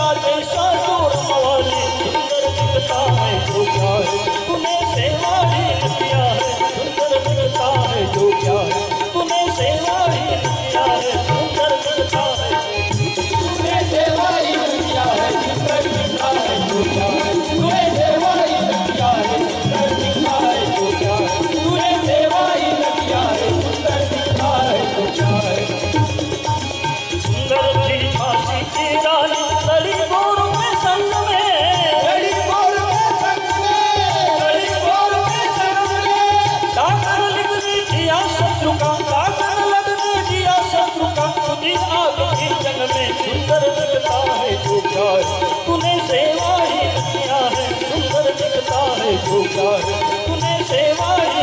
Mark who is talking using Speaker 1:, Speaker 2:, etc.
Speaker 1: जैसा जोर मवाली सुंदर दिखता है जो क्या है तूने सेवा ही किया है सुंदर दिखता है जो क्या है तूने सेवा ही किया है सुंदर दिखता है तूने सेवा ही किया है सुंदर दिखता है जो क्या है तूने सेवा ही किया है सुंदर दिखता है जो क्या है तूने सेवा ही किया है सुंदर दिखता है जो क्या है सुंदर की फांसी की रानी लड़ी गोर में संग में लड़ी गोर में संग में लड़ी गोर में संग में दागन लिख दिया शत्रु का दागन लग दिया शत्रु का तुझी आग की जंग में सुंदर दिखता है जो क्या है तूने सेवा ही किया है सुंदर दिखता है जो क्या है तूने सेवा ही